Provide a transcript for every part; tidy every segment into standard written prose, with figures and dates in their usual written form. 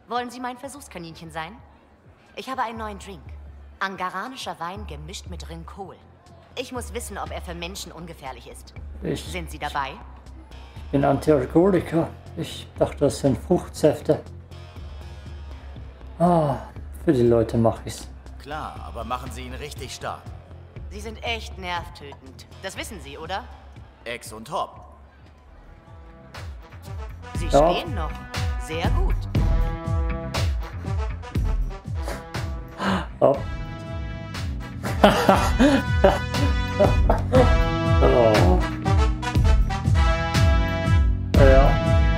Wollen Sie mein Versuchskaninchen sein? Ich habe einen neuen Drink. Angaranischer Wein gemischt mit Rinkhol. Ich muss wissen, ob er für Menschen ungefährlich ist. Sind Sie dabei? Ich bin Antialkoholiker. Ich dachte, das sind Fruchtsäfte. Ah, für die Leute mache ich's. Klar, aber machen Sie ihn richtig stark. Sie sind echt nervtötend. Das wissen Sie, oder? Ex und Hop. Sie stehen noch. Sehr gut. Oh. Oh. Ja.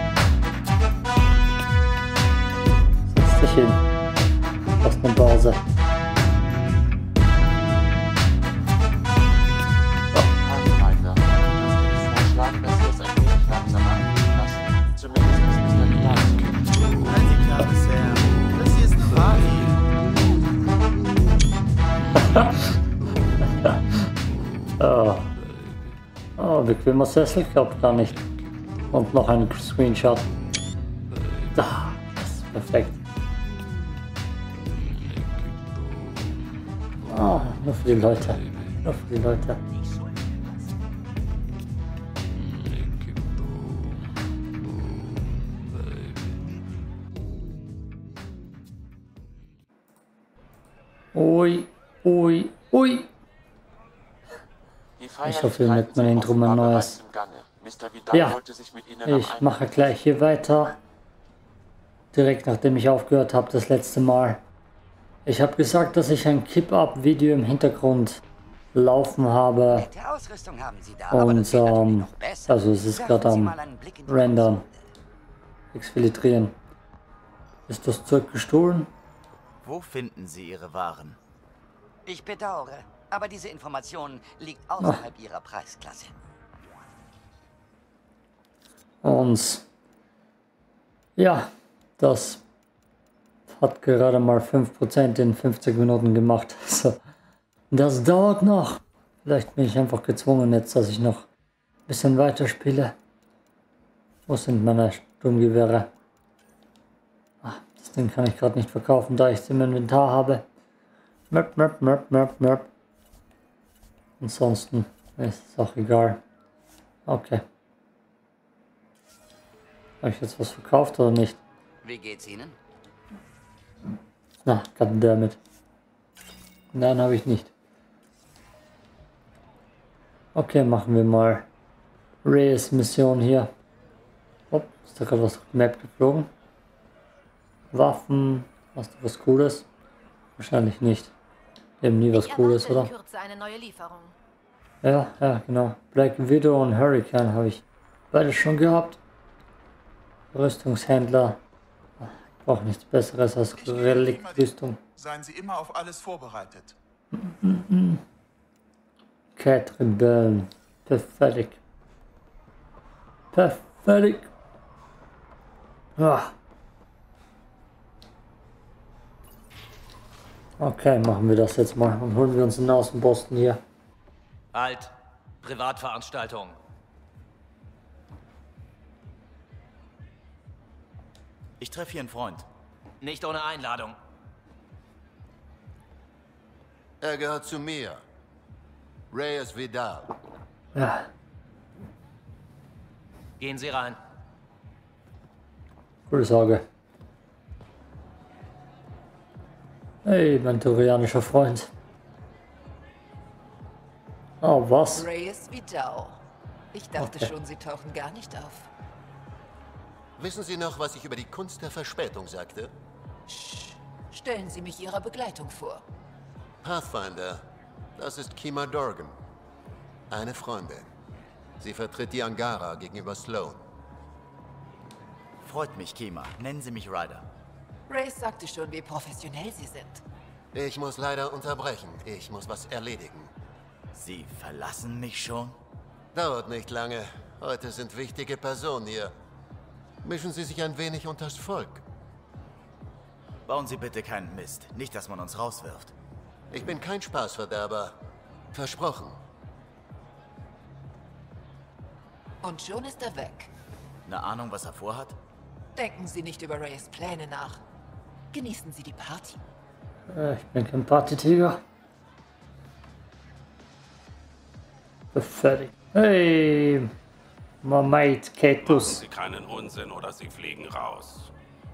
Setz dich hin. Aus einer Base. Pathfinder, das würde vorschlagen, dass wir es ein wenig langsamer angehen lassen. Zumindest ist es der Plan. Halt die Klappe, Sam. Das hier ist eine Party. Oh. Oh, bequemer Sessel klappt gar nicht. Und noch ein Screenshot. Da, das ist perfekt. Ah, nur für die Leute. Nur für die Leute. Ui, ui, ui. Ich hoffe, mit meinem Intro mal neues. Ja, ich mache gleich hier weiter. Direkt nachdem ich aufgehört habe, das letzte Mal. Ich habe gesagt, dass ich ein Keep-Up-Video im Hintergrund laufen habe. Und also es ist gerade am Rendern. Exfiltrieren. Ist das Zeug gestohlen? Wo finden Sie Ihre Waren? Ich bedauere, aber diese Information liegt außerhalb Ihrer Preisklasse. Und ja, das hat gerade mal 5% in 50 Minuten gemacht. Also, das dauert noch. Vielleicht bin ich einfach gezwungen jetzt, dass ich noch ein bisschen weiter spiele. Wo sind meine Sturmgewehre? Ach, das Ding kann ich gerade nicht verkaufen, da ich es im Inventar habe. Möp, möp, möp, möp, möp. Ansonsten ist es auch egal. Okay. Habe ich jetzt was verkauft oder nicht? Wie geht's Ihnen? Na, goddammit. Nein, habe ich nicht. Okay, machen wir mal Reyes Mission hier. Oh, ist da gerade was auf die Map geflogen? Waffen, hast du was Cooles? Wahrscheinlich nicht. Eben nie was Cooles, oder? Eine neue Lieferung. Ja, genau. Black Widow und Hurricane habe ich beide schon gehabt. Rüstungshändler. Ich brauche nichts Besseres als Reliktrüstung. Seien Sie immer auf alles vorbereitet. Cat Rebellen. Pathetic. Pathetic. Ah. Okay, machen wir das jetzt mal und holen wir uns einen Außenposten hier. Halt! Privatveranstaltung. Ich treffe hier einen Freund. Nicht ohne Einladung. Er gehört zu mir. Reyes Vidal. Ja, Gehen Sie rein. gute Sorge. Hey, mein turianischer Freund. Oh, was? Reyes Vidal. Ich dachte schon, Sie tauchen gar nicht auf. Wissen Sie noch, was ich über die Kunst der Verspätung sagte? Stellen Sie mich Ihrer Begleitung vor. Pathfinder, das ist Kima Dorgan. Eine Freundin. Sie vertritt die Angara gegenüber Sloan. Freut mich, Kima. Nennen Sie mich Ryder. Reyes sagte schon, wie professionell Sie sind. Ich muss leider unterbrechen. Ich muss was erledigen. Sie verlassen mich schon? Dauert nicht lange. Heute sind wichtige Personen hier. Mischen Sie sich ein wenig unters Volk. Bauen Sie bitte keinen Mist. Nicht, dass man uns rauswirft. Ich bin kein Spaßverderber. Versprochen. Und schon ist er weg. Eine Ahnung, was er vorhat? Denken Sie nicht über Reyes Pläne nach. Genießen Sie die Party. Ich bin kein Partytiger. Fertig. Hey, my mate, Machen Ketus. Sie keinen Unsinn oder Sie fliegen raus.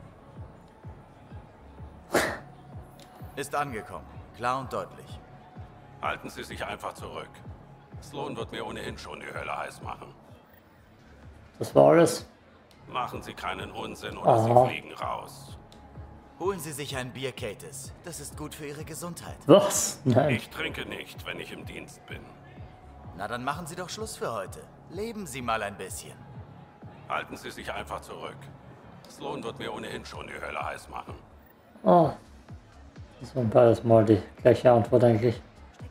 Ist angekommen. Klar und deutlich. Halten Sie sich einfach zurück. Sloan wird mir ohnehin schon die Hölle heiß machen. Das war alles. Machen Sie keinen Unsinn oder Aha. Sie fliegen raus. Holen Sie sich ein Bier, Katis. Das ist gut für Ihre Gesundheit. Was? Nein. Ich trinke nicht, wenn ich im Dienst bin. Na, dann machen Sie doch Schluss für heute. Leben Sie mal ein bisschen. Halten Sie sich einfach zurück. Sloan wird mir ohnehin schon die Hölle heiß machen. Oh. Das war beides mal die gleiche Antwort eigentlich.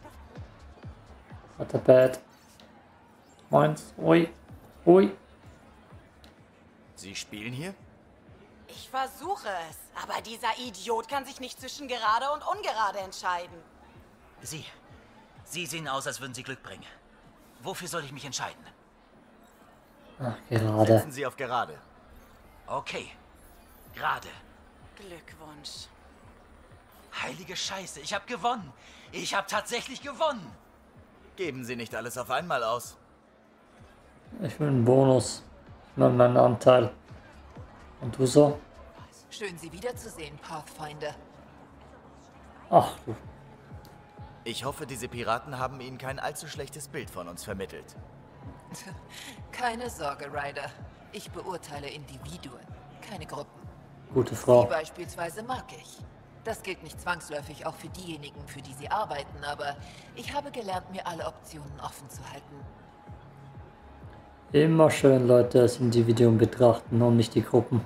Not a bad. Meins. Ui. Ui. Sie spielen hier? Ich versuche es, aber dieser Idiot kann sich nicht zwischen gerade und ungerade entscheiden. Sie sehen aus, als würden Sie Glück bringen. Wofür soll ich mich entscheiden? Ach, gerade. Setzen Sie auf gerade. Okay. Gerade. Glückwunsch. Heilige Scheiße, ich habe gewonnen. Ich habe tatsächlich gewonnen. Geben Sie nicht alles auf einmal aus. Ich will einen Bonus. Ich will meinen Anteil. Und du so? Schön, Sie wiederzusehen, Pathfinder. Ach du. Ich hoffe, diese Piraten haben Ihnen kein allzu schlechtes Bild von uns vermittelt. Keine Sorge, Ryder. Ich beurteile Individuen, keine Gruppen. Gute Sie Frau. beispielsweise mag ich. Das gilt nicht zwangsläufig auch für diejenigen, für die Sie arbeiten, aber ich habe gelernt, mir alle Optionen offen zu halten. Immer schön Leute als Individuum betrachten und nicht die Gruppen.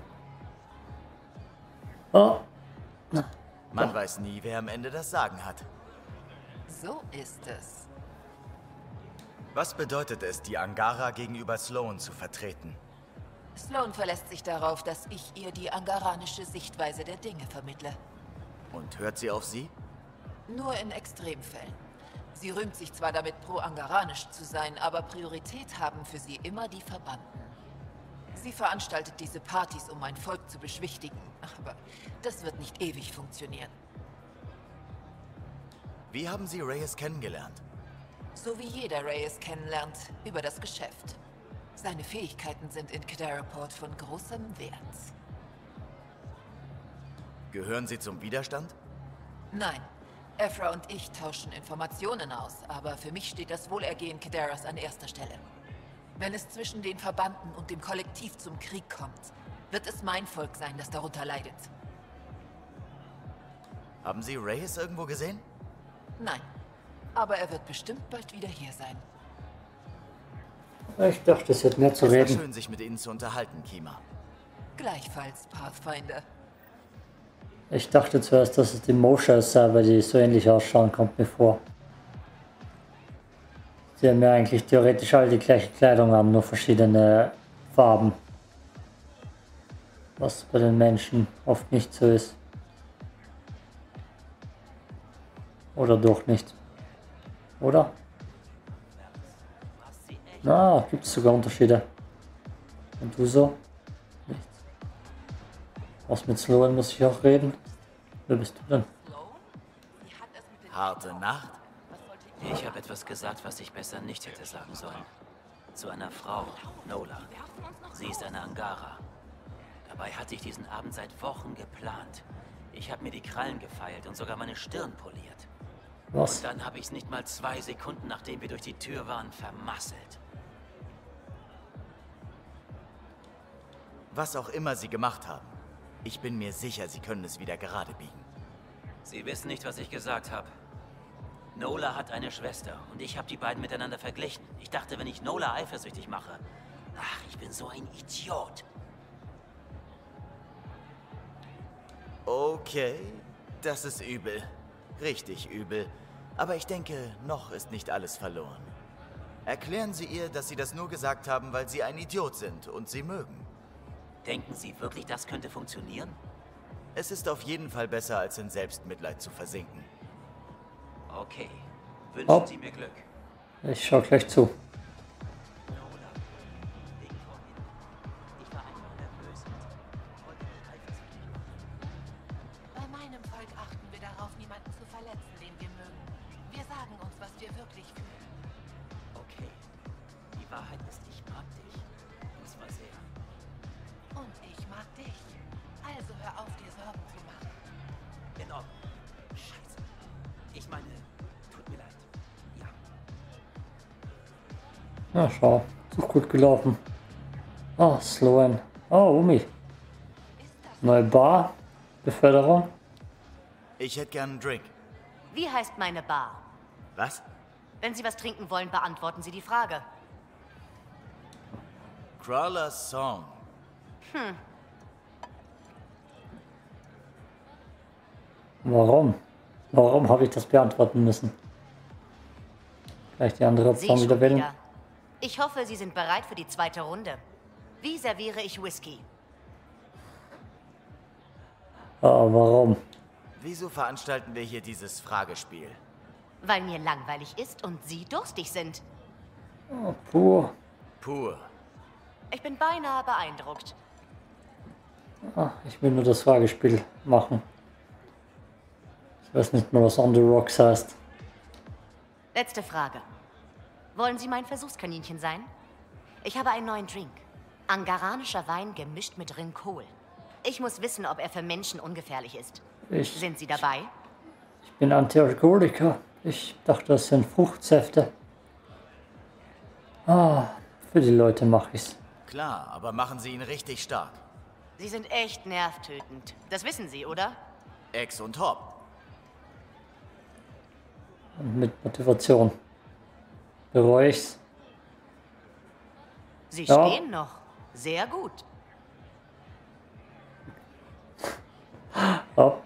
Oh. Man weiß nie, wer am Ende das Sagen hat. So ist es. Was bedeutet es, die Angara gegenüber Sloan zu vertreten? Sloan verlässt sich darauf, dass ich ihr die angaranische Sichtweise der Dinge vermittle. Und hört sie auf Sie? Nur in Extremfällen. Sie rühmt sich zwar damit, pro-angaranisch zu sein, aber Priorität haben für sie immer die Verbannten. Sie veranstaltet diese Partys, um mein Volk zu beschwichtigen, aber das wird nicht ewig funktionieren. Wie haben Sie Reyes kennengelernt? So wie jeder Reyes kennenlernt, über das Geschäft. Seine Fähigkeiten sind in Kadaraport von großem Wert. Gehören Sie zum Widerstand? Nein. Ephra und ich tauschen Informationen aus, aber für mich steht das Wohlergehen Kadaras an erster Stelle. Wenn es zwischen den Verbanden und dem Kollektiv zum Krieg kommt, wird es mein Volk sein, das darunter leidet. Haben Sie Reyes irgendwo gesehen? Nein. Aber er wird bestimmt bald wieder hier sein. Ich dachte, es hätte mehr zu Es war reden. schön, sich mit Ihnen zu unterhalten, Kima. Gleichfalls, Pathfinder. Ich dachte zuerst, dass es die Moshas sei, weil die so ähnlich ausschauen, kommt mir vor. Sie haben ja eigentlich theoretisch alle die gleiche Kleidung an, nur verschiedene Farben. Was bei den Menschen oft nicht so ist. Oder doch nicht. Oder? Na, gibt es sogar Unterschiede. Und du so? Nichts. Was mit Sloan muss ich auch reden? Wer bist du denn? Harte Nacht? Ich habe etwas gesagt, was ich besser nicht hätte sagen sollen. Zu einer Frau, Nola. Sie ist eine Angara. Dabei hatte ich diesen Abend seit Wochen geplant. Ich habe mir die Krallen gefeilt und sogar meine Stirn poliert. Was? Und dann habe ich es nicht mal 2 Sekunden, nachdem wir durch die Tür waren, vermasselt. Was auch immer Sie gemacht haben. Ich bin mir sicher, Sie können es wieder gerade biegen. Sie wissen nicht, was ich gesagt habe. Nola hat eine Schwester und ich habe die beiden miteinander verglichen. Ich dachte, wenn ich Nola eifersüchtig mache... Ach, ich bin so ein Idiot. Okay, das ist übel. Richtig übel. Aber ich denke, noch ist nicht alles verloren. Erklären Sie ihr, dass Sie das nur gesagt haben, weil Sie ein Idiot sind und Sie mögen. Denken Sie wirklich, das könnte funktionieren? Es ist auf jeden Fall besser, als in Selbstmitleid zu versinken. Okay. Wünschen Sie mir Glück. Ich schau gleich zu. Volk achten wir darauf, niemanden zu verletzen, den wir mögen. Wir sagen uns, was wir wirklich fühlen. Okay. Die Wahrheit ist, ich mag dich. Und zwar sehr. Und ich mag dich. Also hör auf, dir Sorgen zu machen. In Ordnung. Scheiße. Ich meine, tut mir leid. Ja. Na schau, ist doch gut gelaufen. Ah, Sloan. Oh, Umi. Neue Bar. Beförderung. Ich hätte gern einen Drink. Wie heißt meine Bar? Was? Wenn Sie was trinken wollen, beantworten Sie die Frage. Crawler's Song. Warum? Warum habe ich das beantworten müssen? Gleich die andere Sie Option schon wieder wählen. wieder. Ich hoffe, Sie sind bereit für die zweite Runde. Wie serviere ich Whisky? Ah, warum? Wieso veranstalten wir hier dieses Fragespiel? Weil mir langweilig ist und Sie durstig sind. Oh, pur. Pur. Ich bin beinahe beeindruckt. Ah, ich will nur das Fragespiel machen. Ich weiß nicht mal, was On the Rocks heißt. Letzte Frage. Wollen Sie mein Versuchskaninchen sein? Ich habe einen neuen Drink. Angaranischer Wein gemischt mit Rinkhol. Ich muss wissen, ob er für Menschen ungefährlich ist. Sind Sie dabei? Ich bin Antialkoholiker. Ich dachte, das sind Fruchtsäfte. Ah, für die Leute mache ich's. Klar, aber machen Sie ihn richtig stark. Sie sind echt nervtötend. Das wissen Sie, oder? Ex und Hop. Und mit Motivation. Bereue ich's? Sie Ja. stehen noch. Sehr gut. Hopp.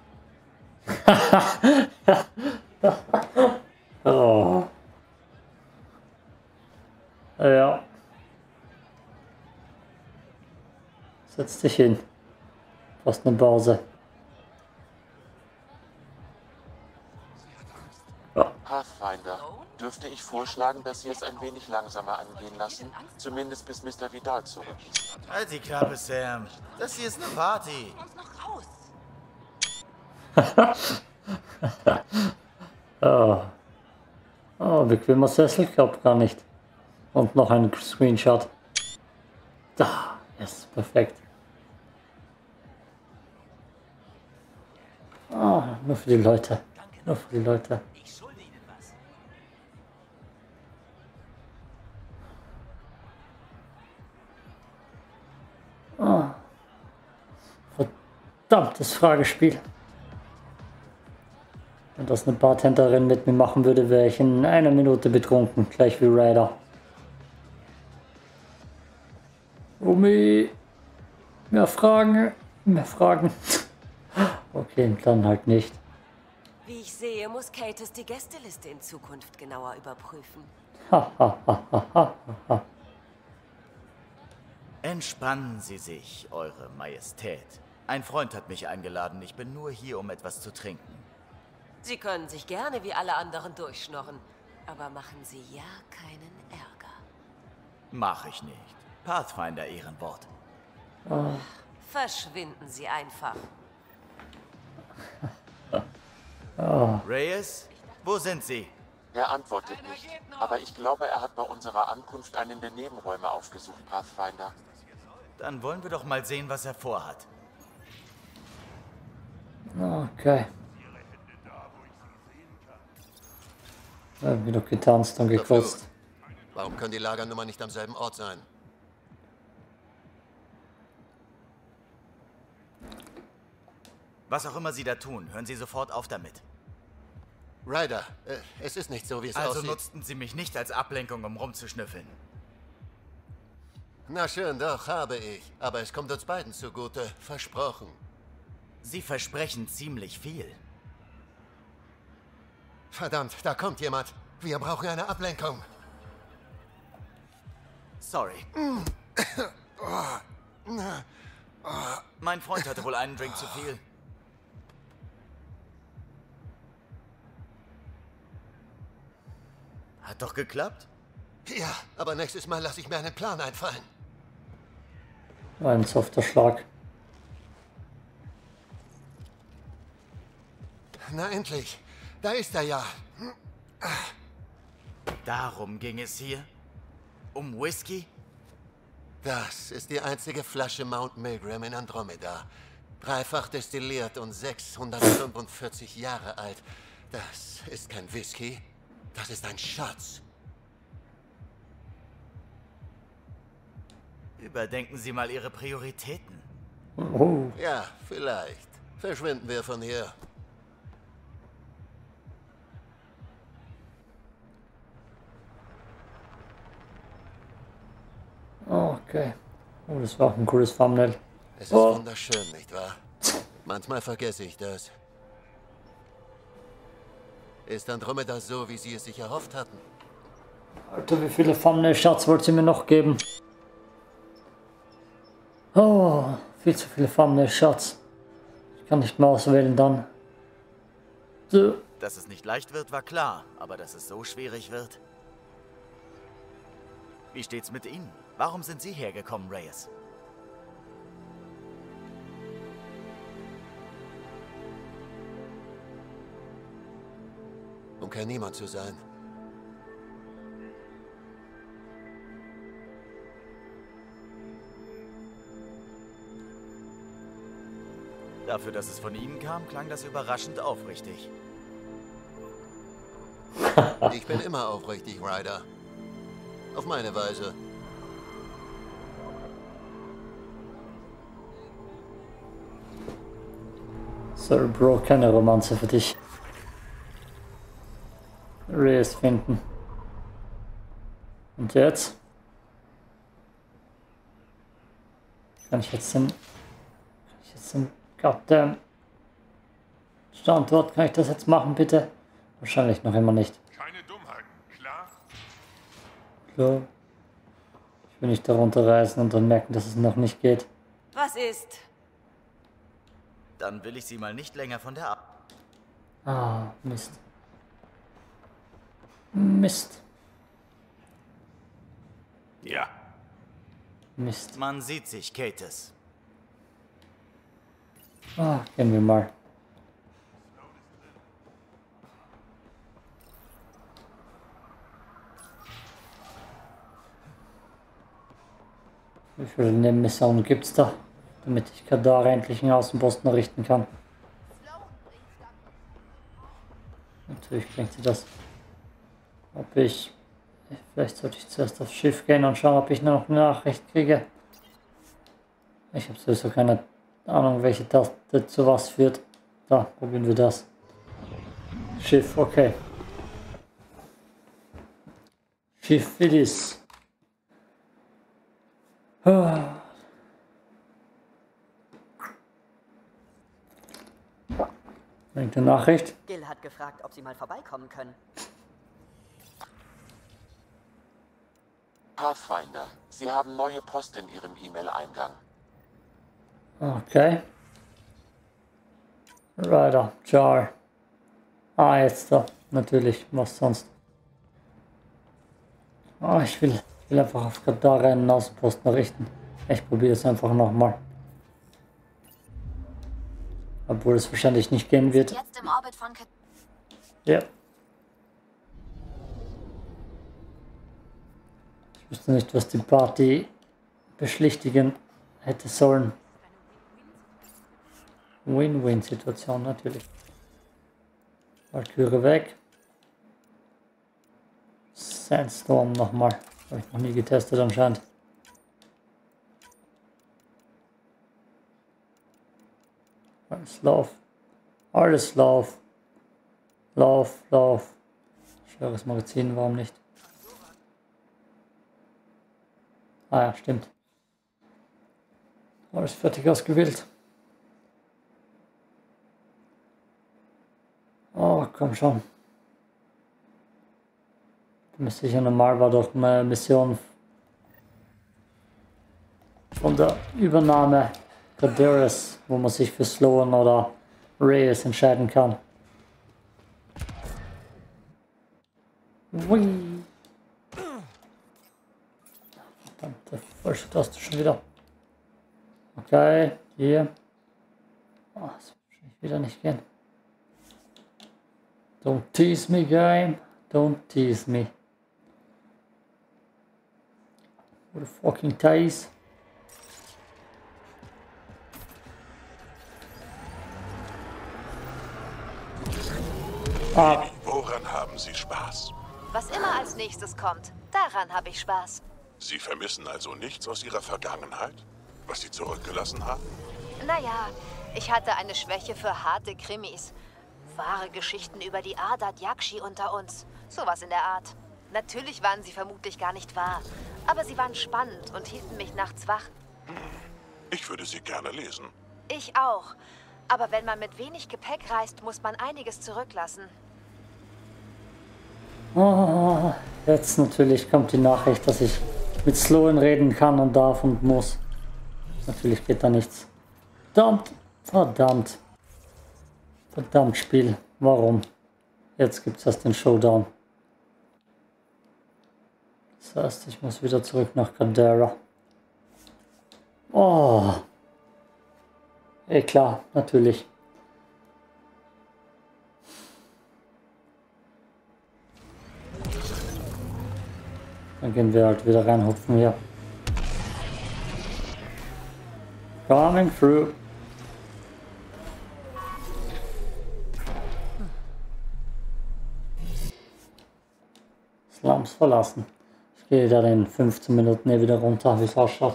Oh. Ja. Setz dich hin. Fast eine Pause. Pathfinder, dürfte ich vorschlagen, dass Sie es ein wenig langsamer angehen lassen? Zumindest bis Mr. Vidal zurück ist. Halt die Klappe, Sam. Das hier ist eine Party. Oh. Oh, bequemer Sessel, glaub gar nicht. Und noch ein Screenshot. Da, yes, perfekt. Oh, nur für die Leute. Nur für die Leute. Ich schulde Ihnen was. Oh. Verdammtes Fragespiel. Wenn das eine Bartenderin mit mir machen würde, wäre ich in einer Minute betrunken, gleich wie Ryder. Umi, mehr Fragen, mehr Fragen. Okay, dann halt nicht. Wie ich sehe, muss Katus die Gästeliste in Zukunft genauer überprüfen. Entspannen Sie sich, Eure Majestät. Ein Freund hat mich eingeladen. Ich bin nur hier, um etwas zu trinken. Sie können sich gerne wie alle anderen durchschnorren, aber machen Sie ja keinen Ärger. Mach ich nicht. Pathfinder Ehrenwort. Oh. Verschwinden Sie einfach. Oh. Reyes, wo sind Sie? Er antwortet nicht, aber ich glaube, er hat bei unserer Ankunft einen der Nebenräume aufgesucht, Pathfinder. Dann wollen wir doch mal sehen, was er vorhat. Okay. Irgendwie noch getanzt und gekotzt. Warum können die Lagernummer nicht am selben Ort sein? Was auch immer Sie da tun, hören Sie sofort auf damit. Ryder, es ist nicht so, wie es Also aussieht. nutzten Sie mich nicht als Ablenkung, um rumzuschnüffeln. Na schön, doch, habe ich. Aber es kommt uns beiden zugute. Versprochen. Sie versprechen ziemlich viel. Verdammt, da kommt jemand. Wir brauchen eine Ablenkung. Sorry. Mein Freund hatte wohl einen Drink zu viel. Hat doch geklappt? Ja, aber nächstes Mal lasse ich mir einen Plan einfallen. Ein softer Schlag. Na endlich. Da ist er ja. Darum ging es hier? Um Whisky? Das ist die einzige Flasche Mount Milgram in Andromeda. Dreifach destilliert und 645 Jahre alt. Das ist kein Whisky. Das ist ein Schatz. Überdenken Sie mal Ihre Prioritäten. Oh. Ja, vielleicht. Verschwinden wir von hier. Okay. Oh, das war auch ein cooles Thumbnail. Es ist wunderschön, nicht wahr? Manchmal vergesse ich das. Ist Andromeda so, wie Sie es sich erhofft hatten? Alter, wie viele Thumbnail-Shots wollt ihr mir noch geben? Oh, viel zu viele Thumbnail-Shots. Ich kann nicht mehr auswählen dann. So. Dass es nicht leicht wird, war klar, aber dass es so schwierig wird. Wie steht's mit Ihnen? Warum sind Sie hergekommen, Reyes? Um kein Niemand zu sein. Dafür, dass es von Ihnen kam, klang das überraschend aufrichtig. Ich bin immer aufrichtig, Ryder. Auf meine Weise. Sorry, Bro, keine Romanze für dich. Reyes finden. Und jetzt? Kann ich jetzt den Goddamn Standort, kann ich das jetzt machen, bitte? Wahrscheinlich noch immer nicht. Keine Dummheit, klar? Klar. Ich will nicht darunter reißen und dann merken, dass es noch nicht geht. Was ist? Dann will ich Sie mal nicht länger von der Ah, Mist. Mist. Ja. Mist. Man sieht sich, Kates. Ah, gehen wir mal. Wie viele Nebenmissionen gibt's da, damit ich Kadar endlich einen Außenposten errichten kann? Natürlich bringt sie das. Vielleicht sollte ich zuerst aufs Schiff gehen und schauen, ob ich noch eine Nachricht kriege. Ich habe sowieso keine Ahnung, welche Taste zu was führt. Da, probieren wir das. Schiff, okay. Schiff it is. Bringt eine Nachricht. Gil hat gefragt, ob Sie mal vorbeikommen können. Pathfinder, Sie haben neue Post in Ihrem E-Mail-Eingang. Okay. Ryder, Jar. Ah, jetzt da. Natürlich, was sonst. Ah, ich will einfach auf Kadar einen Außenposten errichten. Ich probiere es einfach nochmal. Obwohl es wahrscheinlich nicht gehen wird. Jetzt im Orbit von Ja. Ich wüsste nicht, was die Party beschlichtigen hätte sollen. Win-Win-Situation natürlich. Valkyrie weg. Sandstorm nochmal. Habe ich noch nie getestet anscheinend. Alles Lauf. Alles Lauf. Lauf, Lauf. Schweres Magazin, warum nicht? Ah ja, stimmt. Alles fertig ausgewählt. Oh, komm schon. Sicher normal war doch eine Mission von der Übernahme Kadaris, wo man sich für Sloan oder Reyes entscheiden kann. Ui. Verdammte falsche Taste schon wieder. Okay, hier. Oh, das wird wahrscheinlich wieder nicht gehen. Don't tease me, game. Don't tease me. What a fucking tease. Woran haben Sie Spaß? Was immer als nächstes kommt, daran habe ich Spaß. Sie vermissen also nichts aus Ihrer Vergangenheit? Was Sie zurückgelassen haben? Naja, ich hatte eine Schwäche für harte Krimis. Wahre Geschichten über die Ardat Yakshi unter uns. Sowas in der Art. Natürlich waren sie vermutlich gar nicht wahr. Aber sie waren spannend und hielten mich nachts wach. Ich würde sie gerne lesen. Ich auch. Aber wenn man mit wenig Gepäck reist, muss man einiges zurücklassen. Oh, jetzt natürlich kommt die Nachricht, dass ich mit Sloan reden kann und darf und muss. Natürlich geht da nichts. Verdammt, verdammt. Verdammt Spiel. Warum? Jetzt gibt es erst den Showdown. Das heißt, ich muss wieder zurück nach Cadera. Oh. Klar, natürlich. Dann gehen wir halt wieder reinhupfen hier. Coming through. Slums verlassen. Ich gehe da in 15 Minuten wieder runter, wie es ausschaut.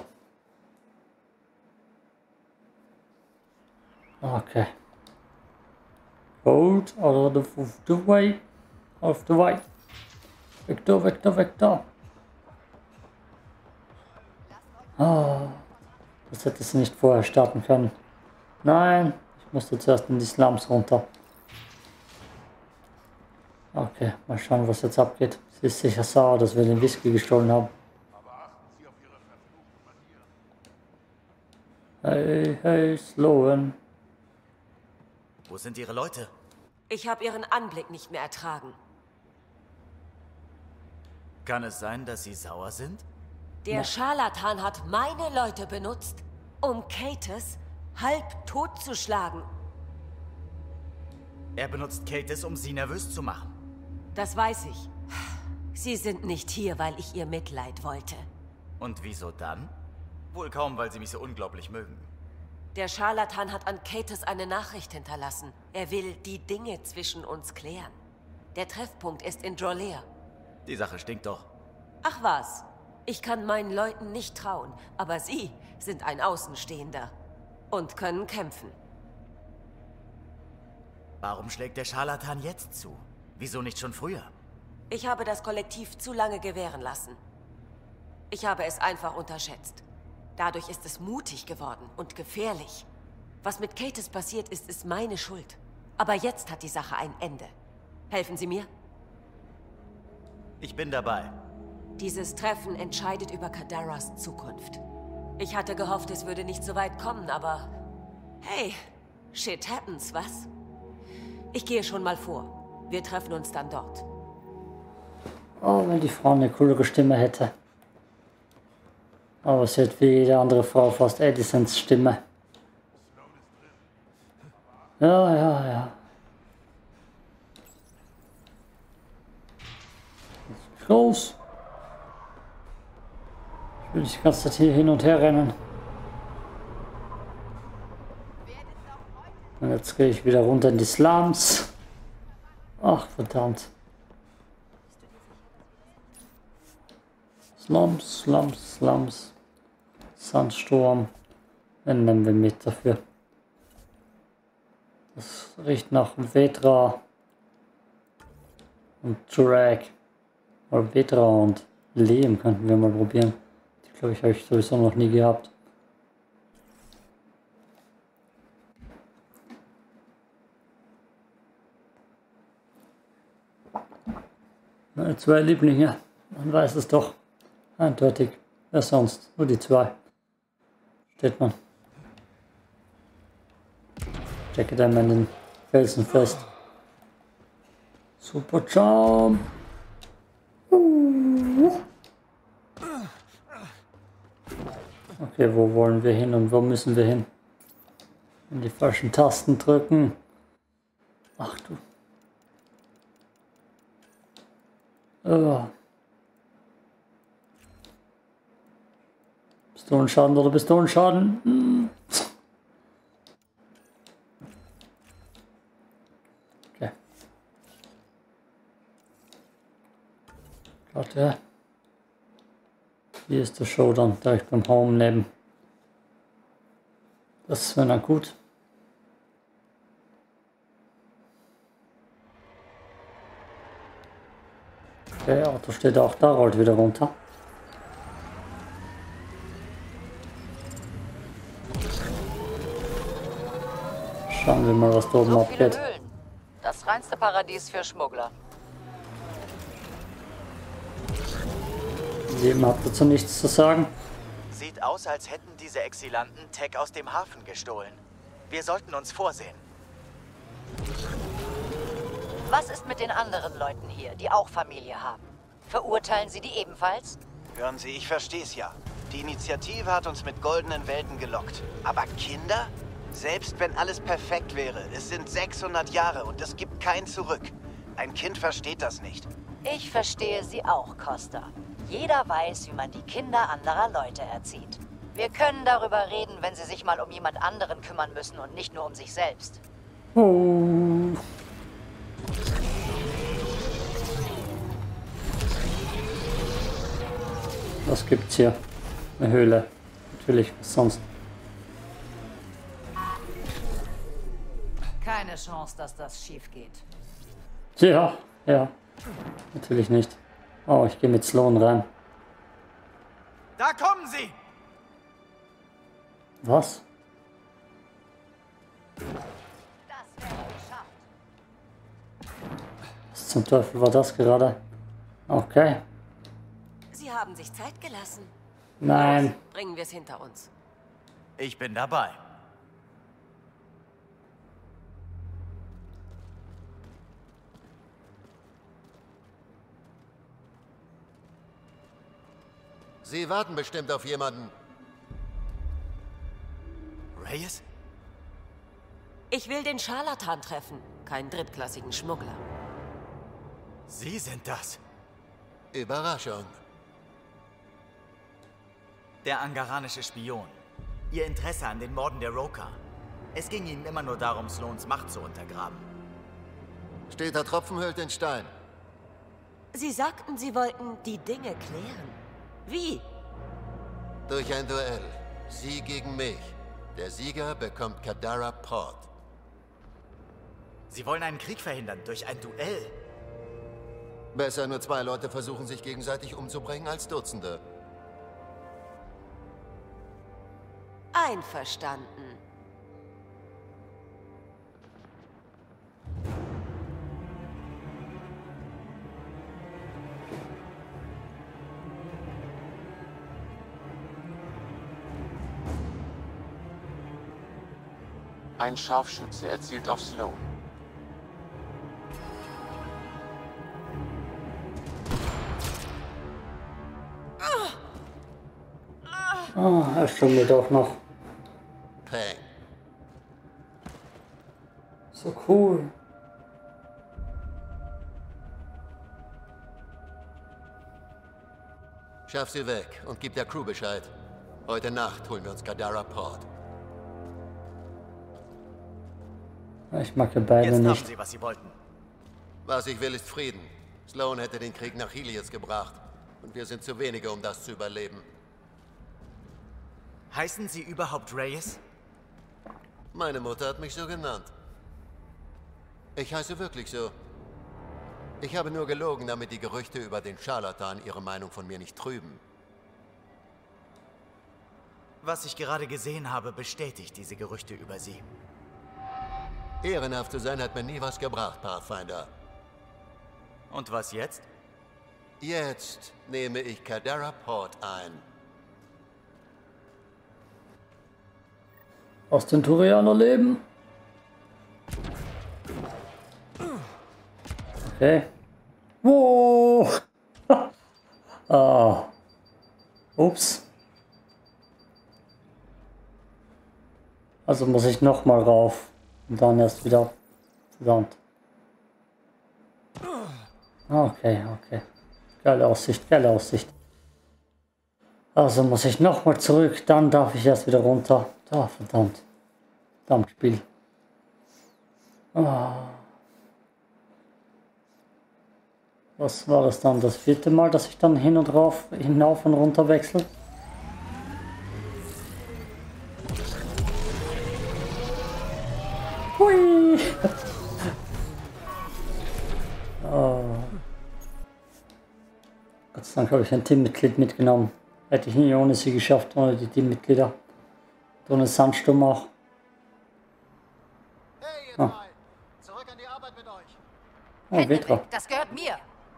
Okay. Code out of the way. Of the way. Vector, Vector, Vector. Ah, das hätte sie nicht vorher starten können. Nein, ich musste zuerst in die Slums runter. Okay, mal schauen, was jetzt abgeht. Sie ist sicher sauer, dass wir den Whisky gestohlen haben. Hey, hey, Sloan. Wo sind Ihre Leute? Ich habe Ihren Anblick nicht mehr ertragen. Kann es sein, dass Sie sauer sind? Der Scharlatan hat meine Leute benutzt, um Kates halb tot zu schlagen. Er benutzt Kates, um Sie nervös zu machen. Das weiß ich. Sie sind nicht hier, weil ich ihr Mitleid wollte. Und wieso dann? Wohl kaum, weil Sie mich so unglaublich mögen. Der Scharlatan hat an Kates eine Nachricht hinterlassen. Er will die Dinge zwischen uns klären. Der Treffpunkt ist in Drolea. Die Sache stinkt doch. Ach was, ich kann meinen Leuten nicht trauen, aber Sie sind ein Außenstehender und können kämpfen. Warum schlägt der Scharlatan jetzt zu? Wieso nicht schon früher? Ich habe das Kollektiv zu lange gewähren lassen. Ich habe es einfach unterschätzt. Dadurch ist es mutig geworden und gefährlich. Was mit Kates passiert ist, ist meine Schuld. Aber jetzt hat die Sache ein Ende. Helfen Sie mir? Ich bin dabei. Dieses Treffen entscheidet über Caderas Zukunft. Ich hatte gehofft, es würde nicht so weit kommen, aber... Hey, shit happens, was? Ich gehe schon mal vor. Wir treffen uns dann dort. Oh, wenn die Frau eine coolere Stimme hätte. Aber sie hat wie jede andere Frau fast Edisons Stimme. Ja, ja, ja. Groß. Ich will nicht die ganze Zeit hier hin und her rennen. Und jetzt gehe ich wieder runter in die Slums. Ach, verdammt. Slums, Slums, Slums. Sandsturm. Den nehmen wir mit dafür. Das riecht nach Vetra und Drag. Oder Vetra und Lehm könnten wir mal probieren. Die glaube ich habe ich sowieso noch nie gehabt. Meine zwei Lieblinge. Man weiß es doch. Eindeutig. Wer sonst? Nur die zwei. Steht man. Stecke da mal in den Felsen fest. Super Jump. Okay, wo wollen wir hin und wo müssen wir hin? In die falschen Tasten drücken. Ach du. Pistolenschaden oder Pistolenschaden? Hm. Okay. Warte. Hier ist der Showdown, direkt beim Home neben. Das wäre dann gut. Okay, Auto steht auch da, rollt wieder runter. Schauen wir mal, was da oben So viele abgeht. Höhlen. Das reinste Paradies für Schmuggler. Jedem hat dazu nichts zu sagen. Sieht aus, als hätten diese Exilanten Tech aus dem Hafen gestohlen. Wir sollten uns vorsehen. Was ist mit den anderen Leuten hier, die auch Familie haben? Verurteilen Sie die ebenfalls? Hören Sie, ich verstehe es ja. Die Initiative hat uns mit goldenen Welten gelockt. Aber Kinder? Selbst wenn alles perfekt wäre, es sind 600 Jahre und es gibt kein Zurück. Ein Kind versteht das nicht. Ich verstehe Sie auch, Costa. Jeder weiß, wie man die Kinder anderer Leute erzieht. Wir können darüber reden, wenn Sie sich mal um jemand anderen kümmern müssen und nicht nur um sich selbst. Oh. Was gibt's hier? Eine Höhle. Natürlich, was sonst? Keine Chance, dass das schief geht. Ja, ja. Natürlich nicht. Oh, ich gehe mit Sloan rein. Da kommen sie! Was? Was zum Teufel war das gerade? Okay. Sie haben sich Zeit gelassen. Nein. Bringen wir es hinter uns. Ich bin dabei. Sie warten bestimmt auf jemanden. Reyes? Ich will den Scharlatan treffen, keinen drittklassigen Schmuggler. Sie sind das. Überraschung. Der angaranische Spion. Ihr Interesse an den Morden der Roka. Es ging ihnen immer nur darum, Sloans Macht zu untergraben. Steter Tropfen höhlt den Stein. Sie sagten, Sie wollten die Dinge klären. Wie? Durch ein Duell. Sie gegen mich. Der Sieger bekommt Kadara Port. Sie wollen einen Krieg verhindern durch ein Duell. Besser nur 2 Leute versuchen, sich gegenseitig umzubringen, als Dutzende. Einverstanden. Ein Scharfschütze erzielt auf Sloan. Ah, er schummelt auch noch. Peng. So cool. Schaff sie weg und gib der Crew Bescheid. Heute Nacht holen wir uns Kadara Port. Ich mag die beiden Jetzt nicht. haben sie, was sie wollten. Was ich will, ist Frieden. Sloan hätte den Krieg nach Helios gebracht. Und wir sind zu wenige, um das zu überleben. Heißen Sie überhaupt Reyes? Meine Mutter hat mich so genannt. Ich heiße wirklich so. Ich habe nur gelogen, damit die Gerüchte über den Scharlatan ihre Meinung von mir nicht trüben. Was ich gerade gesehen habe, bestätigt diese Gerüchte über Sie. Ehrenhaft zu sein hat mir nie was gebracht, Pathfinder. Und was jetzt? Jetzt nehme ich Kadara Port ein. Aus den Turianer leben. Okay. Wow. Ah. Ups. Also muss ich noch mal rauf und dann erst wieder Land. Okay, okay. Geile Aussicht, geile Aussicht. Also muss ich nochmal zurück, dann darf ich erst wieder runter. Ah, verdammt. Verdammt, Spiel. Ah. Was war das dann? Das 4. Mal, dass ich dann hin und rauf, hinauf und runter wechsle? Hui! Oh. Gott sei Dank habe ich ein Teammitglied mitgenommen. Hätte ich nie ohne sie geschafft, ohne die Teammitglieder. Ohne Sandsturm auch. Hey, ihr drei! Zurück an die Arbeit mit euch! Oh, Vetra. Das gehört mir.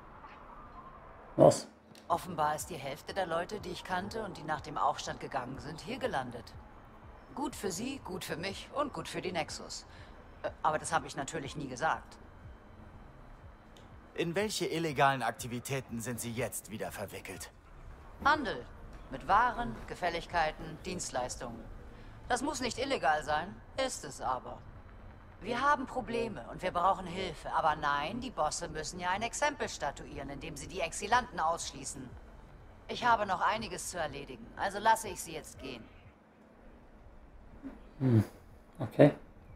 Was? Offenbar ist die Hälfte der Leute, die ich kannte und die nach dem Aufstand gegangen sind, hier gelandet. Gut für sie, gut für mich und gut für die Nexus. Aber das habe ich natürlich nie gesagt. In welche illegalen Aktivitäten sind Sie jetzt wieder verwickelt? Handel. Mit Waren, Gefälligkeiten, Dienstleistungen. Das muss nicht illegal sein, ist es aber. Wir haben Probleme und wir brauchen Hilfe. Aber nein, die Bosse müssen ja ein Exempel statuieren, indem sie die Exilanten ausschließen. Ich habe noch einiges zu erledigen, also lasse ich sie jetzt gehen. Okay.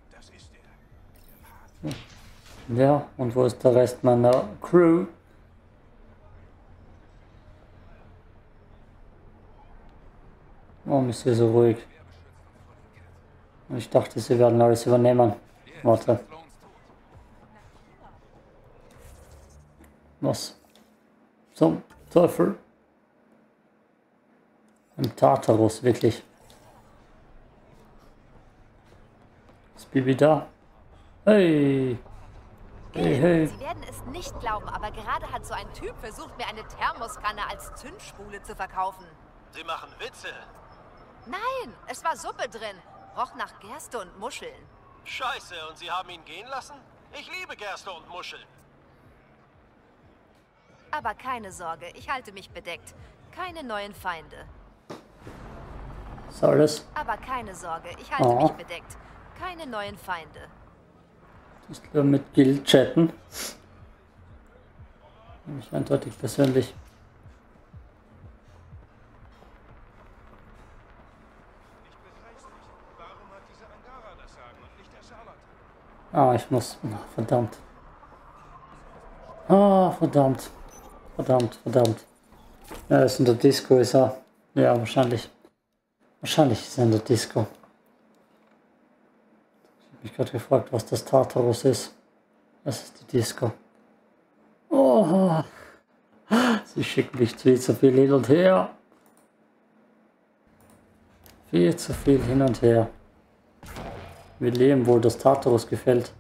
Ja, und wo ist der Rest meiner Crew? Warum ist hier so ruhig? Ich dachte, sie werden alles übernehmen. Warte. Was? Zum Teufel? Ein Tartarus, wirklich. Ist Bibi da? Hey! Hey, hey! Sie werden es nicht glauben, aber gerade hat so ein Typ versucht, mir eine Thermoskanne als Zündspule zu verkaufen. Sie machen Witze. Nein, es war Suppe drin. Roch nach Gerste und Muscheln. Scheiße, und Sie haben ihn gehen lassen? Ich liebe Gerste und Muscheln. Aber keine Sorge, ich halte mich bedeckt. Keine neuen Feinde. Ist alles? Aber keine Sorge, ich halte mich bedeckt. Keine neuen Feinde. Ich will mit Gil chatten. Mich eindeutig persönlich. Ah, ich muss. Verdammt. Ah, verdammt. Verdammt, verdammt. Ja, er ist in der Disco, ist er. Ja, wahrscheinlich. Wahrscheinlich ist er in der Disco. Ich habe mich gerade gefragt, was das Tartarus ist. Das ist die Disco. Oh. Sie schicken mich viel zu viel hin und her. Viel zu viel hin und her. Wie Liam wohl das Tartarus gefällt.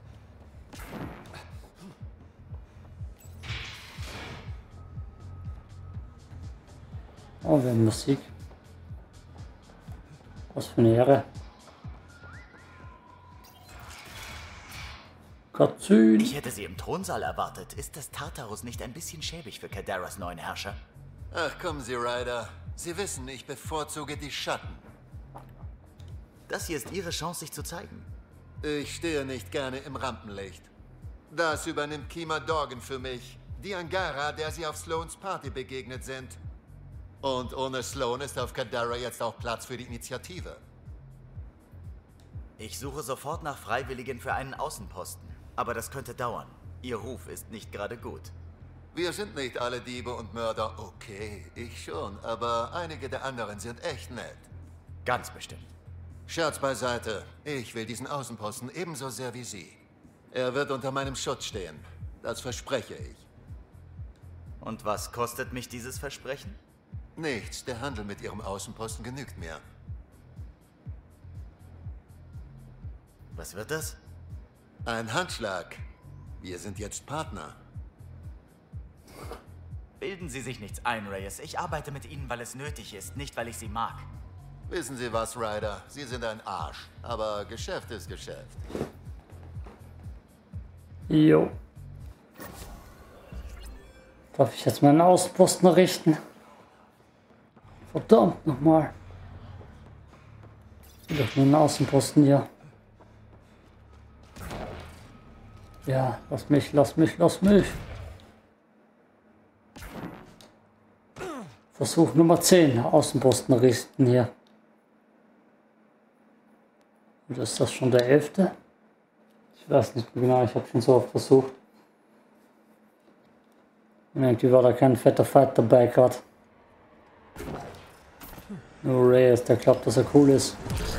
Oh, wir haben Musik. Was für eine Ehre. Katzün. Ich hätte sie im Thronsaal erwartet. Ist das Tartarus nicht ein bisschen schäbig für Kadaras neuen Herrscher? Ach, kommen Sie, Ryder. Sie wissen, ich bevorzuge die Schatten. Das hier ist Ihre Chance, sich zu zeigen. Ich stehe nicht gerne im Rampenlicht. Das übernimmt Kima Dorgan für mich. Die Angara, der Sie auf Sloans Party begegnet sind. Und ohne Sloan ist auf Kadara jetzt auch Platz für die Initiative. Ich suche sofort nach Freiwilligen für einen Außenposten. Aber das könnte dauern. Ihr Ruf ist nicht gerade gut. Wir sind nicht alle Diebe und Mörder. Okay, ich schon. Aber einige der anderen sind echt nett. Ganz bestimmt. Scherz beiseite. Ich will diesen Außenposten ebenso sehr wie Sie. Er wird unter meinem Schutz stehen. Das verspreche ich. Und was kostet mich dieses Versprechen? Nichts. Der Handel mit Ihrem Außenposten genügt mir. Was wird das? Ein Handschlag. Wir sind jetzt Partner. Bilden Sie sich nichts ein, Reyes. Ich arbeite mit Ihnen, weil es nötig ist, nicht weil ich Sie mag. Wissen Sie was, Ryder? Sie sind ein Arsch. Aber Geschäft ist Geschäft. Jo. Darf ich jetzt meinen Außenposten richten? Verdammt nochmal. Ich will doch nur einen Außenposten hier. Ja, lass mich, lass mich, lass mich. Versuch Nummer 10. Außenposten richten hier. Oder ist das schon der 11.? Ich weiß nicht mehr genau, ich habe schon so oft versucht. Und irgendwie war da kein fetter Fight dabei gerade. Nur Reyes, der glaubt, dass er cool ist.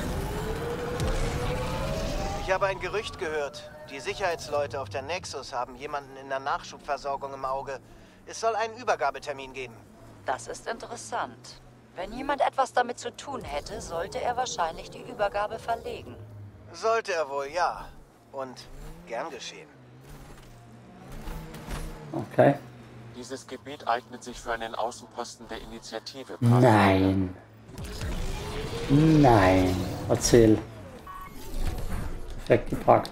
Ich habe ein Gerücht gehört. Die Sicherheitsleute auf der Nexus haben jemanden in der Nachschubversorgung im Auge. Es soll einen Übergabetermin geben. Das ist interessant. Wenn jemand etwas damit zu tun hätte, sollte er wahrscheinlich die Übergabe verlegen. Sollte er wohl, ja. Und gern geschehen. Okay. Dieses Gebiet eignet sich für einen Außenposten der Initiative. Nein. Nein. Erzähl. Perfekt gepackt.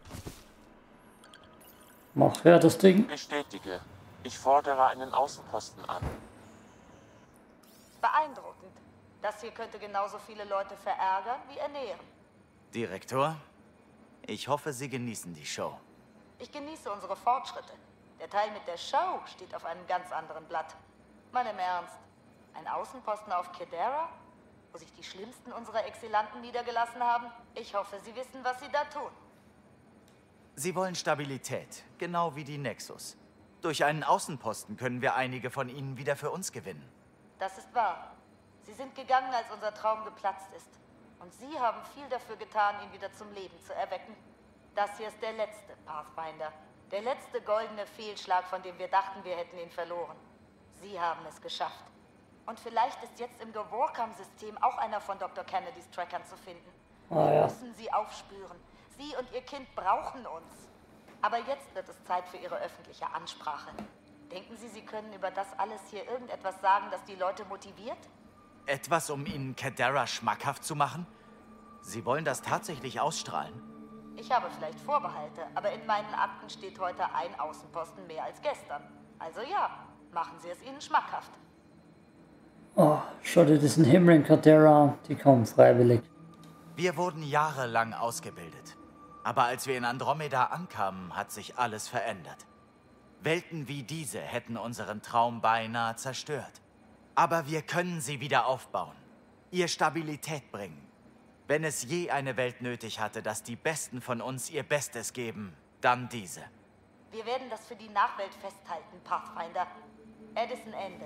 Mach her das Ding. Bestätige. Ich fordere einen Außenposten an. Beeindruckend. Das hier könnte genauso viele Leute verärgern wie ernähren. Direktor, ich hoffe, Sie genießen die Show. Ich genieße unsere Fortschritte. Der Teil mit der Show steht auf einem ganz anderen Blatt. Mal im Ernst. Ein Außenposten auf Kedera, wo sich die schlimmsten unserer Exilanten niedergelassen haben? Ich hoffe, Sie wissen, was Sie da tun. Sie wollen Stabilität, genau wie die Nexus. Durch einen Außenposten können wir einige von ihnen wieder für uns gewinnen. Das ist wahr. Sie sind gegangen, als unser Traum geplatzt ist. Und Sie haben viel dafür getan, ihn wieder zum Leben zu erwecken. Das hier ist der letzte Pathfinder. Der letzte goldene Fehlschlag, von dem wir dachten, wir hätten ihn verloren. Sie haben es geschafft. Und vielleicht ist jetzt im Geworkam-System auch einer von Dr. Kennedys Trackern zu finden. Wir müssen sie aufspüren. Sie und ihr Kind brauchen uns. Aber jetzt wird es Zeit für Ihre öffentliche Ansprache. Denken Sie, Sie können über das alles hier irgendetwas sagen, das die Leute motiviert? Etwas, um Ihnen Kedera schmackhaft zu machen? Sie wollen das tatsächlich ausstrahlen? Ich habe vielleicht Vorbehalte, aber in meinen Akten steht heute ein Außenposten mehr als gestern. Also ja, machen Sie es ihnen schmackhaft. Oh, schau dir diesen Himmel in Kedera an. Die kommen freiwillig. Wir wurden jahrelang ausgebildet. Aber als wir in Andromeda ankamen, hat sich alles verändert. Welten wie diese hätten unseren Traum beinahe zerstört. Aber wir können sie wieder aufbauen, ihr Stabilität bringen. Wenn es je eine Welt nötig hatte, dass die Besten von uns ihr Bestes geben, dann diese. Wir werden das für die Nachwelt festhalten, Pathfinder. Edison Ende.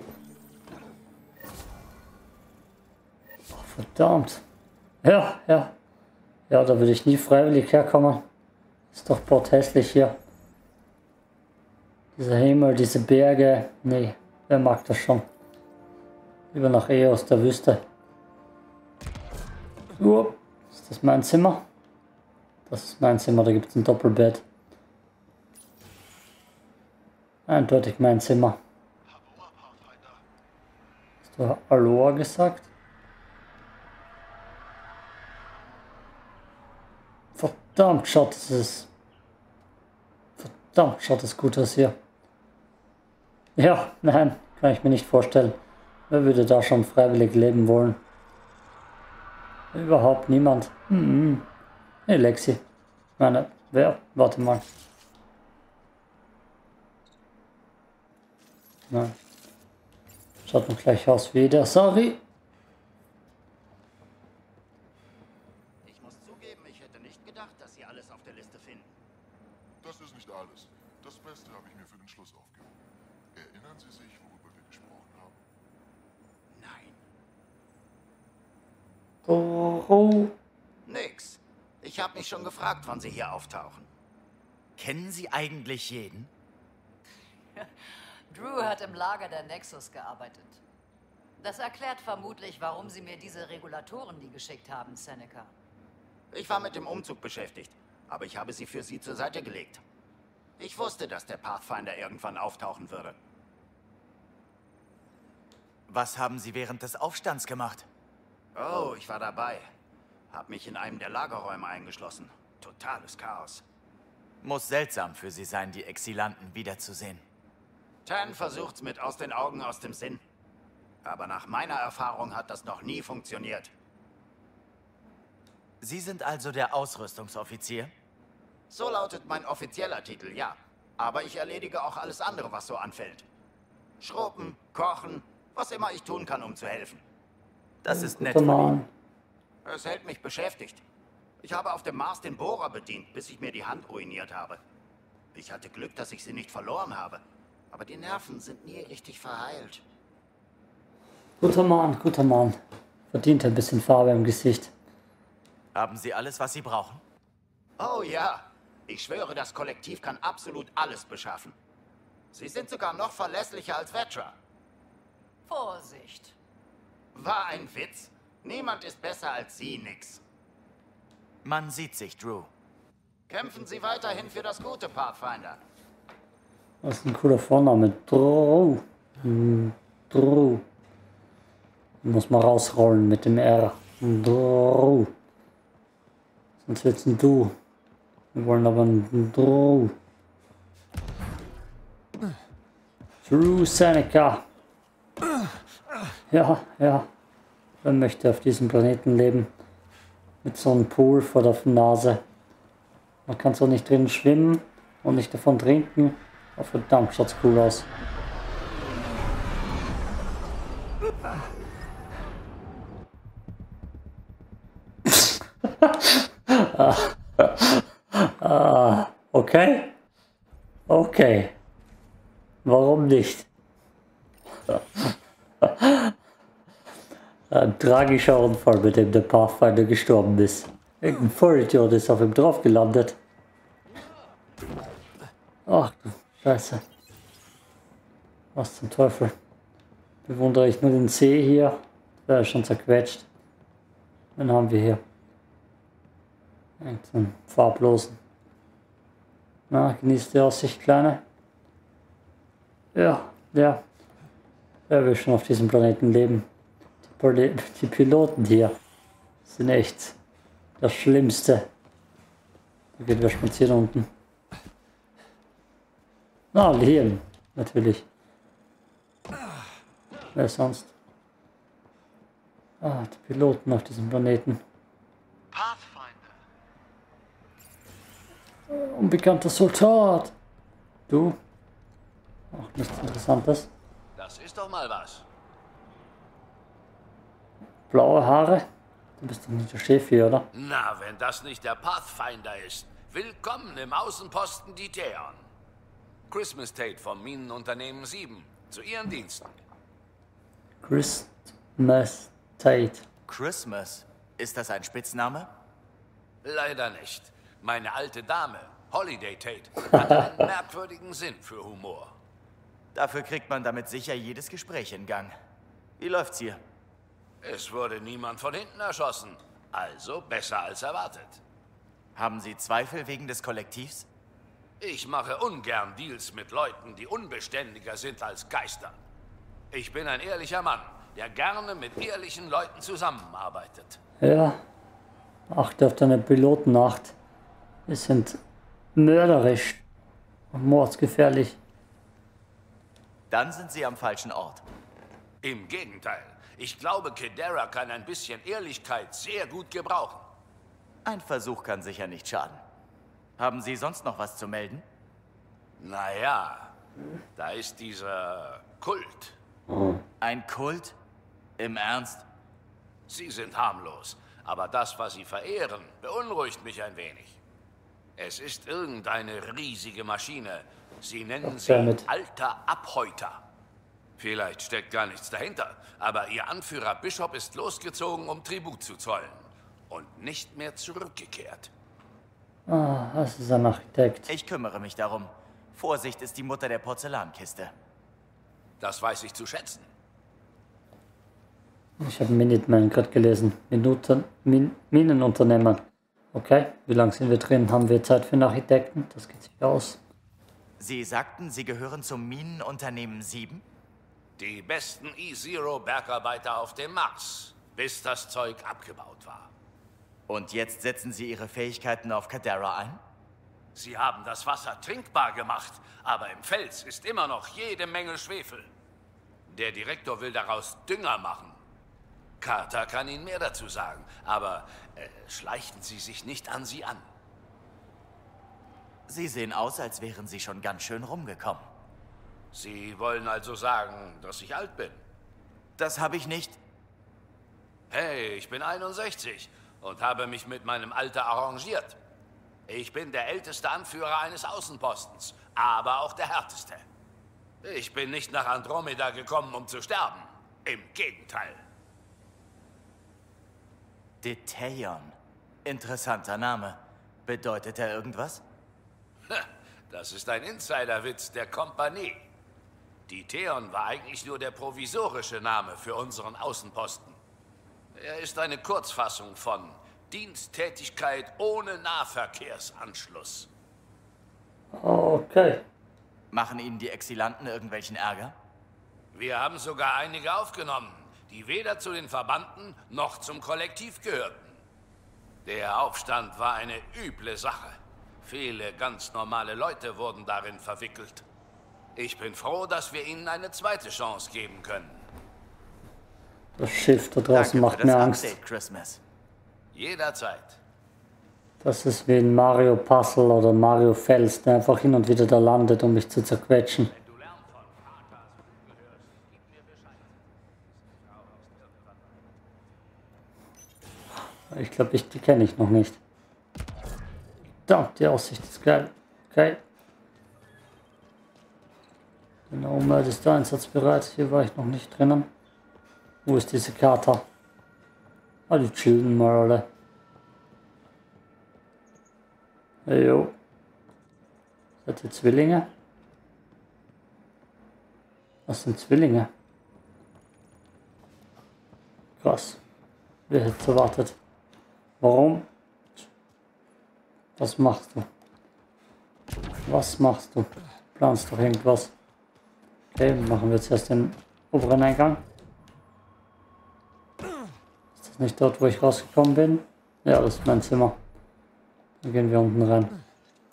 Oh, verdammt. Ja. Ja, da würde ich nie freiwillig herkommen. Ist doch porthässlich hier. Dieser Himmel, diese Berge. Nee, wer mag das schon? Lieber nach aus der Wüste. Ist das mein Zimmer? Das ist mein Zimmer, da gibt es ein Doppelbett. Eindeutig mein Zimmer. Hast du Aloha gesagt? Verdammt, schaut das gut aus hier. Ja, nein, kann ich mir nicht vorstellen. Wer würde da schon freiwillig leben wollen? Überhaupt niemand. Hey Lexi. Ich meine, wer? Warte mal. Nein. Schaut noch gleich aus wie der Sorry. Ich muss zugeben, ich hätte nicht gedacht, dass Sie alles auf der Liste finden. Das ist nicht alles. Das Beste habe ich mir für den Schluss aufgehoben. Erinnern Sie sich, worüber wir gesprochen haben? Nein. Oh. Nix. Ich habe mich schon gefragt, wann Sie hier auftauchen. Kennen Sie eigentlich jeden? Drew hat im Lager der Nexus gearbeitet. Das erklärt vermutlich, warum Sie mir diese Regulatoren die geschickt haben, Seneca. Ich war mit dem Umzug beschäftigt, aber ich habe sie für Sie zur Seite gelegt. Ich wusste, dass der Pathfinder irgendwann auftauchen würde. Was haben Sie während des Aufstands gemacht? Oh, ich war dabei. Hab mich in einem der Lagerräume eingeschlossen. Totales Chaos. Muss seltsam für Sie sein, die Exilanten wiederzusehen. Tan versucht's mit aus den Augen, aus dem Sinn. Aber nach meiner Erfahrung hat das noch nie funktioniert. Sie sind also der Ausrüstungsoffizier? So lautet mein offizieller Titel, ja. Aber ich erledige auch alles andere, was so anfällt. Schrubben, kochen, Was immer ich tun kann, um zu helfen. Das ist nett Guter von Mann. Ihnen. Es hält mich beschäftigt. Ich habe auf dem Mars den Bohrer bedient, bis ich mir die Hand ruiniert habe. Ich hatte Glück, dass ich sie nicht verloren habe. Aber die Nerven sind nie richtig verheilt. Guter Mann, guter Mann. Verdient ein bisschen Farbe im Gesicht. Haben Sie alles, was Sie brauchen? Oh ja. Ich schwöre, das Kollektiv kann absolut alles beschaffen. Sie sind sogar noch verlässlicher als Vetra. Vorsicht. War ein Witz. Niemand ist besser als Sie, Nix. Man sieht sich, Drew. Kämpfen Sie weiterhin für das gute, Pathfinder. Das ist ein cooler Vorname. Drew. Drew. Muss man rausrollen mit dem R. Drew. Sonst wird's ein Du. Wir wollen aber ein Drew. Drew Seneca. Ja, ja. Wer möchte auf diesem Planeten leben? Mit so einem Pool vor der Nase. Man kann so nicht drin schwimmen und nicht davon trinken. Aber verdammt, schaut's cool aus. Okay. Okay. Warum nicht? Ein tragischer Unfall, mit dem der Pathfinder gestorben ist. Irgendein Vollidiot ist auf ihm drauf gelandet. Ach du Scheiße. Was zum Teufel. Bewundere ich nur den See hier. Der ist schon zerquetscht. Wen haben wir hier? Irgendeinen farblosen. Na, genießt die Aussicht, Kleine. Ja, ja. Wer will schon auf diesem Planeten leben? Die Piloten hier sind echt das Schlimmste. Da geht wer spazieren unten. Na, Liam, natürlich. Wer sonst? Ah, die Piloten auf diesem Planeten. Unbekannter Soldat. Du? Auch nichts Interessantes. Das ist doch mal was. Blaue Haare? Du bist doch nicht der Chef hier, oder? Na, wenn das nicht der Pathfinder ist. Willkommen im Außenposten Diteon. Christmas Tate vom Minenunternehmen 7. Zu Ihren Diensten. Christmas Tate. Christmas? Ist das ein Spitzname? Leider nicht. Meine alte Dame, Holiday Tate, hat einen merkwürdigen Sinn für Humor. Dafür kriegt man damit sicher jedes Gespräch in Gang. Wie läuft's hier? Es wurde niemand von hinten erschossen. Also besser als erwartet. Haben Sie Zweifel wegen des Kollektivs? Ich mache ungern Deals mit Leuten, die unbeständiger sind als Geister. Ich bin ein ehrlicher Mann, der gerne mit ehrlichen Leuten zusammenarbeitet. Ja. Achte auf deine Pilotenacht. Wir sind mörderisch und mordsgefährlich. Dann sind Sie am falschen Ort. Im Gegenteil. Ich glaube, Kedera kann ein bisschen Ehrlichkeit sehr gut gebrauchen. Ein Versuch kann sicher nicht schaden. Haben Sie sonst noch was zu melden? Naja, da ist dieser Kult. Ein Kult? Im Ernst? Sie sind harmlos, aber das, was Sie verehren, beunruhigt mich ein wenig. Es ist irgendeine riesige Maschine. Sie nennen sie Alter Abhäuter. Vielleicht steckt gar nichts dahinter, aber Ihr Anführer Bishop ist losgezogen, um Tribut zu zollen. Und nicht mehr zurückgekehrt. Ah, das ist ein Architekt. Ich kümmere mich darum. Vorsicht ist die Mutter der Porzellankiste. Das weiß ich zu schätzen. Ich habe Minuteman gerade gelesen. Minenunternehmer. Okay, wie lange sind wir drin? Haben wir Zeit für einen Architekten? Das geht sich aus. Sie sagten, Sie gehören zum Minenunternehmen 7? Die besten E-Zero-Bergarbeiter auf dem Mars, bis das Zeug abgebaut war. Und jetzt setzen Sie Ihre Fähigkeiten auf Kedera ein? Sie haben das Wasser trinkbar gemacht, aber im Fels ist immer noch jede Menge Schwefel. Der Direktor will daraus Dünger machen. Carter kann Ihnen mehr dazu sagen, aber schleichen Sie sich nicht an sie an. Sie sehen aus, als wären Sie schon ganz schön rumgekommen. Sie wollen also sagen, dass ich alt bin? Das habe ich nicht. Hey, ich bin 61 und habe mich mit meinem Alter arrangiert. Ich bin der älteste Anführer eines Außenpostens, aber auch der härteste. Ich bin nicht nach Andromeda gekommen, um zu sterben. Im Gegenteil. Deteon. Interessanter Name. Bedeutet er irgendwas? Das ist ein Insiderwitz der Kompanie. Deteon war eigentlich nur der provisorische Name für unseren Außenposten. Er ist eine Kurzfassung von Diensttätigkeit ohne Nahverkehrsanschluss. Okay. Machen Ihnen die Exilanten irgendwelchen Ärger? Wir haben sogar einige aufgenommen, die weder zu den Verbanden noch zum Kollektiv gehörten. Der Aufstand war eine üble Sache. Viele ganz normale Leute wurden darin verwickelt. Ich bin froh, dass wir ihnen eine zweite Chance geben können. Das Schiff da draußen macht mir Angst. Update, Christmas. Jederzeit. Das ist wie ein Mario Puzzle oder Mario Fels, der einfach hin und wieder da landet, um mich zu zerquetschen. Ich glaube, die kenne ich noch nicht. Da, die Aussicht ist geil. Okay. Der Nomad ist da einsatzbereit. Hier war ich noch nicht drinnen. Wo ist diese Karte? Ah, die chillen mal alle. Jo. Seid ihr Zwillinge? Was sind Zwillinge? Krass. Wer hätte es erwartet? Warum? Was machst du? Was machst du? Planst doch irgendwas? Okay, machen wir jetzt erst den oberen Eingang. Ist das nicht dort, wo ich rausgekommen bin? Ja, das ist mein Zimmer. Dann gehen wir unten rein.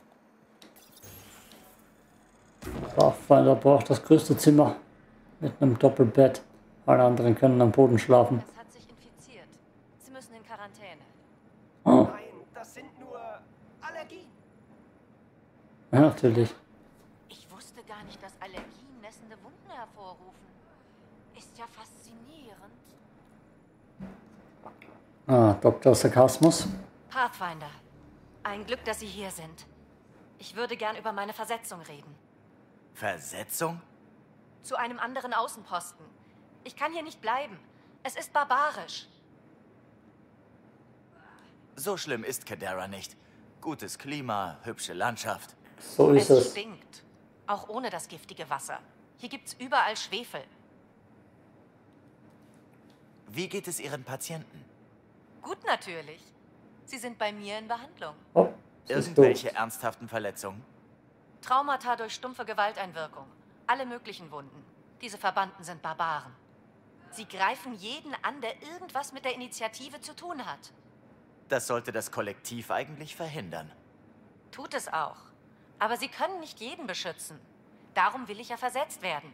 Pathfinder braucht das größte Zimmer mit einem Doppelbett. Alle anderen können am Boden schlafen. Es hat sich infiziert. Sie müssen in Quarantäne. Oh. Nein, das sind nur Allergien. Ja, natürlich. Ich wusste gar nicht, dass Allergien nässende Wunden hervorrufen. Ist ja faszinierend. Ah, Dr. Sarkasmus. Pathfinder, ein Glück, dass Sie hier sind. Ich würde gern über meine Versetzung reden. Versetzung? Zu einem anderen Außenposten. Ich kann hier nicht bleiben. Es ist barbarisch. So schlimm ist Kadera nicht. Gutes Klima, hübsche Landschaft. So ist es. Es stinkt. Auch ohne das giftige Wasser. Hier gibt's überall Schwefel. Wie geht es Ihren Patienten? Gut natürlich. Sie sind bei mir in Behandlung. Oh, Irgendwelche ernsthaften Verletzungen? Traumata durch stumpfe Gewalteinwirkung. Alle möglichen Wunden. Diese Verbannten sind Barbaren. Sie greifen jeden an, der irgendwas mit der Initiative zu tun hat. Das sollte das Kollektiv eigentlich verhindern. Tut es auch. Aber sie können nicht jeden beschützen. Darum will ich ja versetzt werden.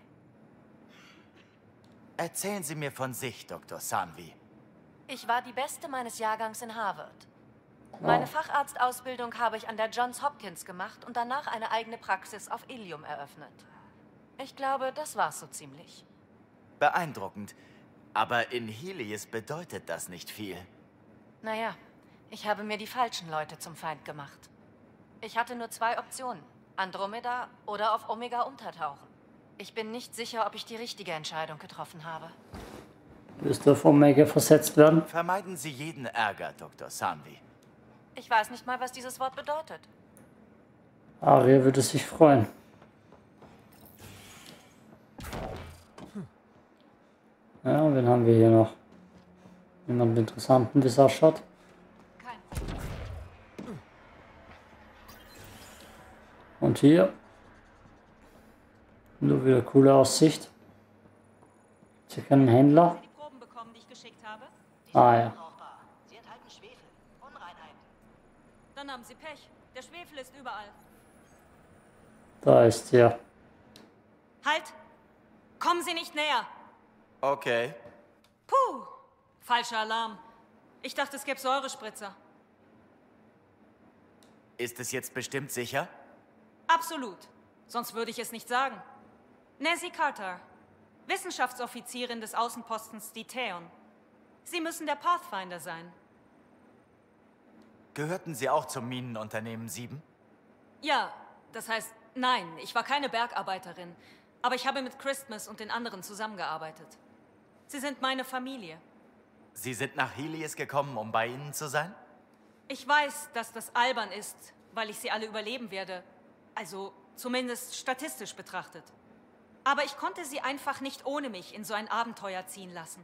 Erzählen Sie mir von sich, Dr. Sanvi. Ich war die Beste meines Jahrgangs in Harvard. Meine Facharztausbildung habe ich an der Johns Hopkins gemacht und danach eine eigene Praxis auf Ilium eröffnet. Ich glaube, das war's so ziemlich. Beeindruckend. Aber in Helios bedeutet das nicht viel. Naja, ich habe mir die falschen Leute zum Feind gemacht. Ich hatte nur 2 Optionen. Andromeda oder auf Omega untertauchen. Ich bin nicht sicher, ob ich die richtige Entscheidung getroffen habe. Wirst du auf Omega versetzt werden? Vermeiden Sie jeden Ärger, Dr. Sanvi. Ich weiß nicht mal, was dieses Wort bedeutet. Aria würde sich freuen. Ja, wen haben wir hier noch? Jemanden Interessanten, wie es ausschaut. Und hier. Nur wieder coole Aussicht. Ist hier keinen Händler? Die Proben bekommen, die ich geschickt habe? Ah ja. Sie enthalten Schwefel. Unreinheiten. Dann haben Sie Pech. Der Schwefel ist überall. Da ist er. Halt! Kommen Sie nicht näher! Okay. Puh! Falscher Alarm. Ich dachte, es gäbe Säurespritzer. Ist es jetzt bestimmt sicher? Absolut. Sonst würde ich es nicht sagen. Nessie Carter. Wissenschaftsoffizierin des Außenpostens Diteon. Sie müssen der Pathfinder sein. Gehörten Sie auch zum Minenunternehmen 7? Ja, das heißt, nein, ich war keine Bergarbeiterin. Aber ich habe mit Christmas und den anderen zusammengearbeitet. Sie sind meine Familie. Sie sind nach Helios gekommen, um bei Ihnen zu sein? Ich weiß, dass das albern ist, weil ich sie alle überleben werde. Also zumindest statistisch betrachtet. Aber ich konnte sie einfach nicht ohne mich in so ein Abenteuer ziehen lassen.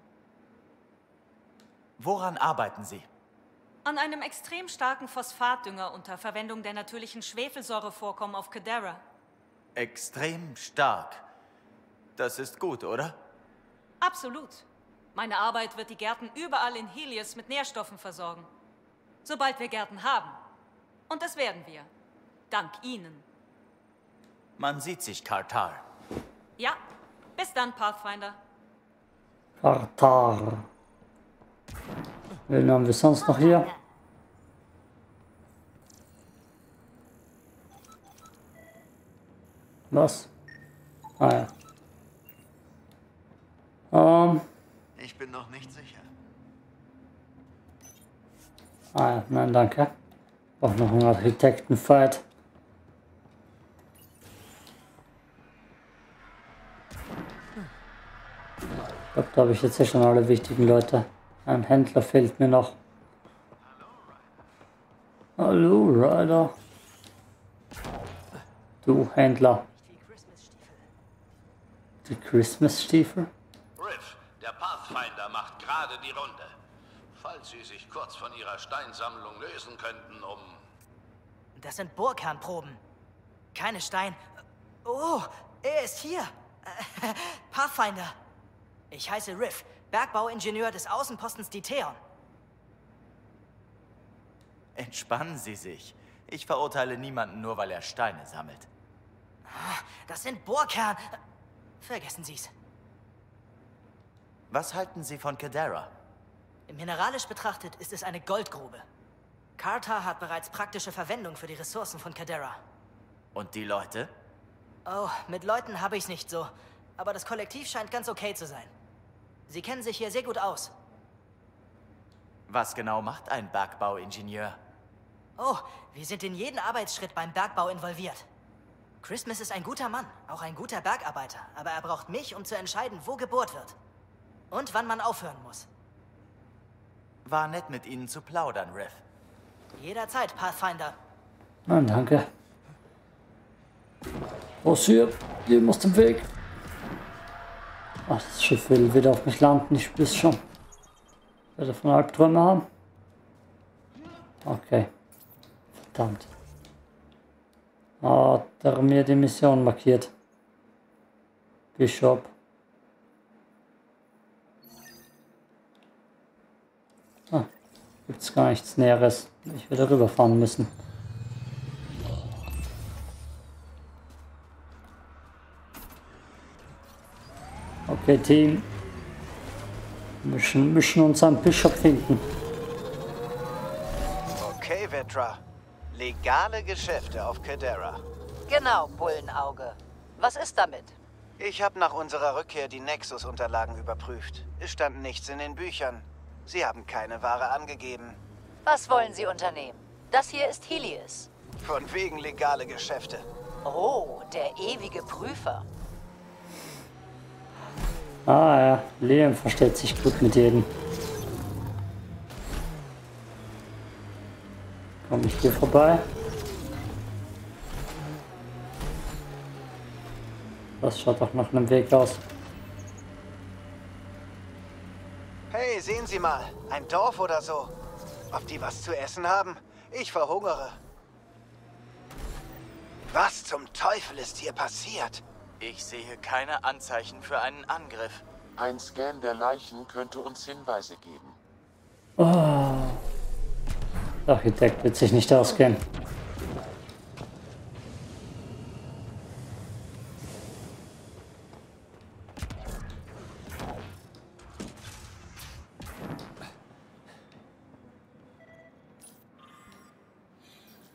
Woran arbeiten Sie? An einem extrem starken Phosphatdünger unter Verwendung der natürlichen Schwefelsäurevorkommen auf Cadera. Extrem stark. Das ist gut, oder? Absolut. Meine Arbeit wird die Gärten überall in Helios mit Nährstoffen versorgen. Sobald wir Gärten haben. Und das werden wir. Dank Ihnen. Man sieht sich, Kartar. Ja, bis dann, Pathfinder. Kartar. Wen haben wir sonst noch hier? Was? Ah ja. Ich bin noch nicht sicher. Ah ja, nein, danke. Auch noch ein Architektenfight. Ich glaube, da habe ich jetzt ja schon alle wichtigen Leute. Ein Händler fehlt mir noch. Hallo, Ryder. Du Händler. Die Christmas-Stiefel? Riff, der Pathfinder macht gerade die Runde. Falls Sie sich kurz von Ihrer Steinsammlung lösen könnten, um... Das sind Bohrkernproben. Keine Stein... Oh, er ist hier. Pathfinder. Ich heiße Riff, Bergbauingenieur des Außenpostens Diteon. Entspannen Sie sich. Ich verurteile niemanden nur, weil er Steine sammelt. Das sind Bohrkern... Vergessen Sie's. Was halten Sie von Cadera? Mineralisch betrachtet ist es eine Goldgrube. Kartar hat bereits praktische Verwendung für die Ressourcen von Cadera. Und die Leute? Oh, mit Leuten habe ich's nicht so. Aber das Kollektiv scheint ganz okay zu sein. Sie kennen sich hier sehr gut aus. Was genau macht ein Bergbauingenieur? Oh, wir sind in jeden Arbeitsschritt beim Bergbau involviert. Christmas ist ein guter Mann, auch ein guter Bergarbeiter. Aber er braucht mich, um zu entscheiden, wo gebohrt wird. Und wann man aufhören muss. War nett, mit Ihnen zu plaudern, Riff. Jederzeit, Pathfinder. Nein, danke. Was hier? Jedem aus dem Weg. Ach, das Schiff will wieder auf mich landen, ich spür's schon. Ich werde von Albträume haben. Okay. Verdammt. Hat er mir die Mission markiert. Bishop. Ah, gibt's gar nichts Näheres. Ich werde rüberfahren müssen. Okay, Team. Müssen uns einen Bishop finden. Okay, Vetra. Legale Geschäfte auf Cadera. Genau, Bullenauge. Was ist damit? Ich habe nach unserer Rückkehr die Nexus-Unterlagen überprüft. Es stand nichts in den Büchern. Sie haben keine Ware angegeben. Was wollen Sie unternehmen? Das hier ist Helios. Von wegen legale Geschäfte. Oh, der ewige Prüfer. Ah ja, Liam versteht sich gut mit jedem. Komme ich hier vorbei? Das schaut doch nach einem Weg aus. Hey, sehen Sie mal. Ein Dorf oder so. Ob die was zu essen haben? Ich verhungere. Was zum Teufel ist hier passiert? Ich sehe keine Anzeichen für einen Angriff. Ein Scan der Leichen könnte uns Hinweise geben. Oh. Der Architekt wird sich nicht auskennen.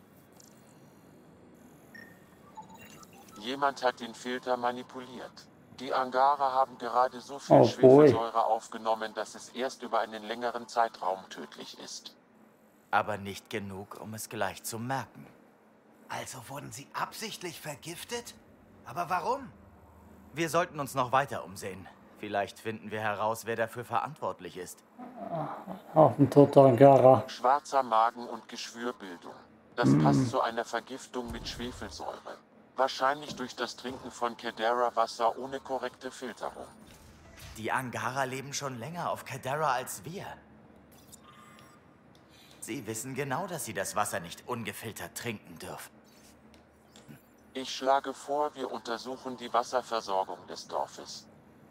Jemand hat den Filter manipuliert. Die Angara haben gerade so viel Schwefelsäure aufgenommen, dass es erst über einen längeren Zeitraum tödlich ist. Aber nicht genug, um es gleich zu merken. Also wurden sie absichtlich vergiftet? Aber warum? Wir sollten uns noch weiter umsehen. Vielleicht finden wir heraus, wer dafür verantwortlich ist. Auf ein toter Angara. Schwarzer Magen und Geschwürbildung. Das passt zu einer Vergiftung mit Schwefelsäure. Wahrscheinlich durch das Trinken von Kadara-Wasser ohne korrekte Filterung. Die Angara leben schon länger auf Kadara als wir. Sie wissen genau, dass sie das Wasser nicht ungefiltert trinken dürfen. Ich schlage vor, wir untersuchen die Wasserversorgung des Dorfes.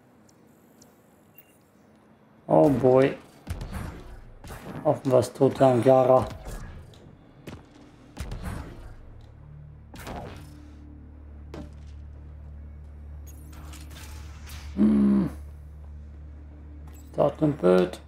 Oh boy. Hoffen wir es tote Angara. Dort ein Bild.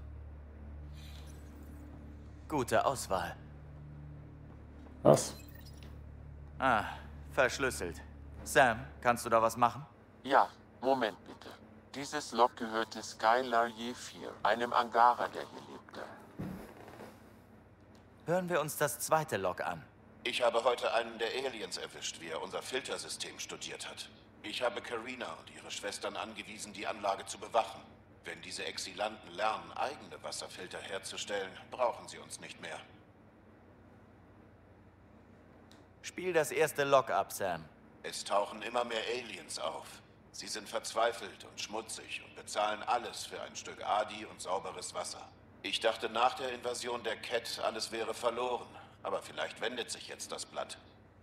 Gute Auswahl. Was? Ah, verschlüsselt. Sam, kannst du da was machen? Ja, Moment bitte. Dieses Log gehörte Skylar Yefir, einem Angara, der hier lebte. Hören wir uns das zweite Log an. Ich habe heute einen der Aliens erwischt, wie er unser Filtersystem studiert hat. Ich habe Karina und ihre Schwestern angewiesen, die Anlage zu bewachen. Wenn diese Exilanten lernen, eigene Wasserfilter herzustellen, brauchen sie uns nicht mehr. Spiel das erste Log ab, Sam. Es tauchen immer mehr Aliens auf. Sie sind verzweifelt und schmutzig und bezahlen alles für ein Stück Adi und sauberes Wasser. Ich dachte nach der Invasion der Cat, alles wäre verloren. Aber vielleicht wendet sich jetzt das Blatt.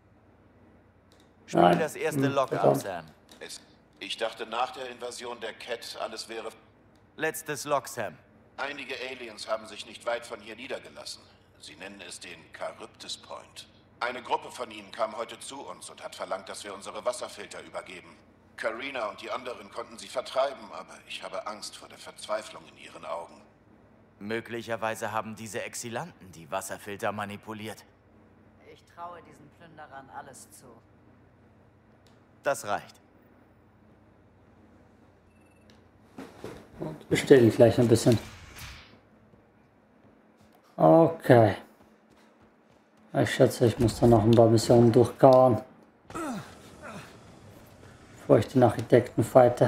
Spiel das erste Log ab, Sam. Ich dachte nach der Invasion der Cat, alles wäre... Letztes Log, Sam. Einige Aliens haben sich nicht weit von hier niedergelassen. Sie nennen es den Charybdis Point. Eine Gruppe von ihnen kam heute zu uns und hat verlangt, dass wir unsere Wasserfilter übergeben. Karina und die anderen konnten sie vertreiben, aber ich habe Angst vor der Verzweiflung in ihren Augen. Möglicherweise haben diese Exilanten die Wasserfilter manipuliert. Ich traue diesen Plünderern alles zu. Das reicht. Und bestelle ich gleich ein bisschen. Okay. Ich schätze, ich muss dann noch ein paar Missionen durchkauen, bevor ich den Architekten fighte.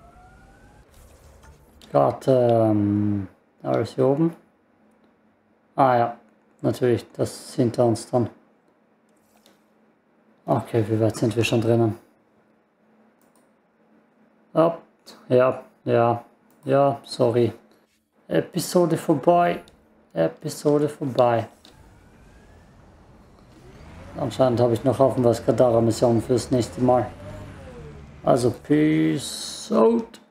Gerade, alles hier oben. Ah ja, natürlich, das ist hinter uns dann. Okay, wie weit sind wir schon drinnen? Ja, sorry. Episode vorbei. Anscheinend habe ich noch auf was Kadara-Mission fürs nächste Mal. Also, peace out.